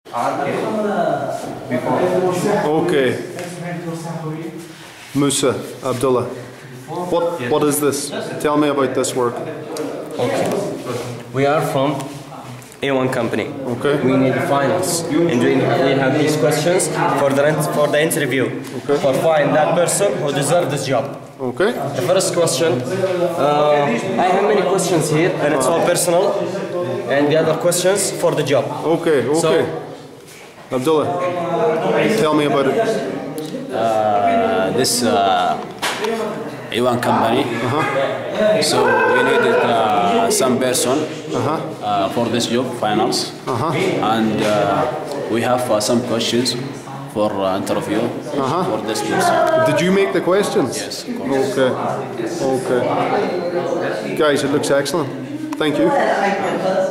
Okay. Musa, Abdullah. What is this? Tell me about this work. Okay. We are from A1 company. Okay. We need finance, and we have these questions for the interview. Okay. For find that person who deserves this job. Okay. The first question, I have many questions here, and it's all personal, and the other questions for the job. Okay. Okay. So, Abdullah, tell me about it. This A1 company. So we needed some person for this job, finance, and we have some questions for interview for this person. Did you make the questions? Yes, of course. Okay. Okay. Guys, it looks excellent. Thank you.